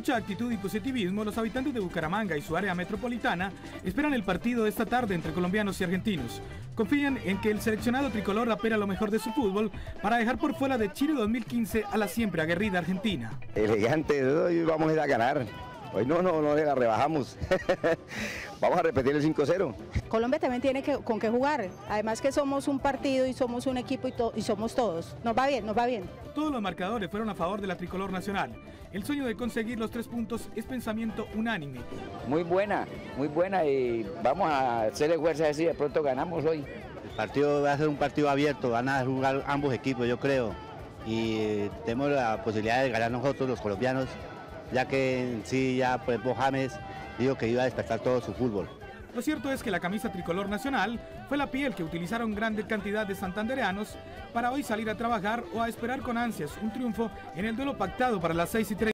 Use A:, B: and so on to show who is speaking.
A: mucha actitud y positivismo, los habitantes de Bucaramanga y su área metropolitana esperan el partido de esta tarde entre colombianos y argentinos. Confían en que el seleccionado tricolor apela lo mejor de su fútbol para dejar por fuera de Chile 2015 a la siempre aguerrida Argentina.
B: Elegante, hoy vamos a ir a ganar. Hoy no la rebajamos. Vamos a repetir el 5-0.
C: Colombia también tiene con qué jugar. Además que somos un partido y somos un equipo y somos todos. Nos va bien, nos va bien.
A: Todos los marcadores fueron a favor de la tricolor nacional. El sueño de conseguir los 3 puntos es pensamiento unánime.
D: Muy buena y vamos a hacerle fuerza así, de pronto ganamos hoy.
E: El partido va a ser un partido abierto, van a jugar ambos equipos, yo creo. Y tenemos la posibilidad de ganar nosotros los colombianos, ya que en sí ya por ejemplo James dijo que iba a despertar todo su fútbol.
A: Lo cierto es que la camisa tricolor nacional fue la piel que utilizaron grande cantidad de santandereanos para hoy salir a trabajar o a esperar con ansias un triunfo en el duelo pactado para las 6:30.